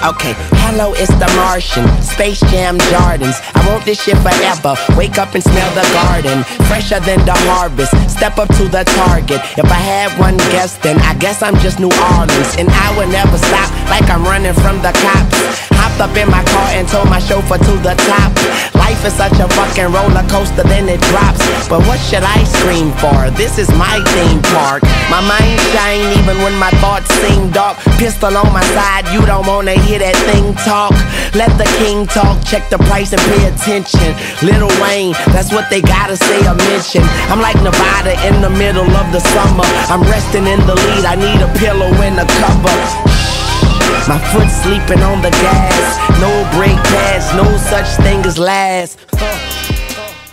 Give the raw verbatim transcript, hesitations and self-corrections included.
Okay, hello, it's the Martian, Space Jam Jordans. I want this shit forever, wake up and smell the garden, fresher than the harvest, step up to the target. If I had one guess, then I guess I'm just New Orleans. And I would never stop, like I'm running from the cops. Hopped up in my car and told my chauffeur to the top. Life is such a fucking roller coaster, then it drops. But what should I scream for? This is my theme park. My mind shine even when my thoughts seem dark. Pistol on my side, you don't wanna hear that thing talk. Let the king talk, check the price and pay attention. Lil Wayne, that's what they gotta say or mention. I'm like Nevada in the middle of the summer. I'm resting in the lead, I need a pillow and a cover. My foot sleeping on the gas. No brake pads, no such thing as last.